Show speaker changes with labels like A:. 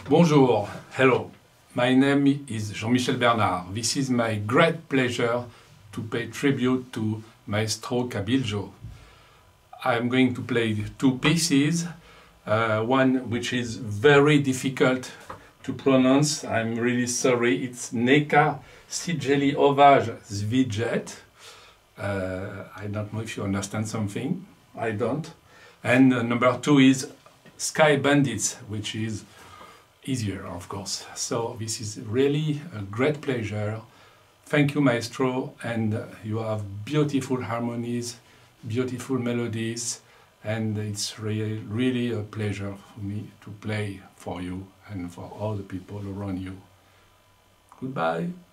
A: Bonjour, hello. My name is Jean-Michel Bernard. This is my great pleasure to pay tribute to Maestro Kabiljo. I'm going to play two pieces, one which is very difficult to pronounce. I'm really sorry. It's Neka Sigeli Ovage Zvidjet. I don't know if you understand something. I don't. And number two is Sky Bandits, which is easier, of course. So this is really a great pleasure. Thank you, Maestro, and you have beautiful harmonies, beautiful melodies, and it's really a pleasure for me to play for you and for all the people around you. Goodbye.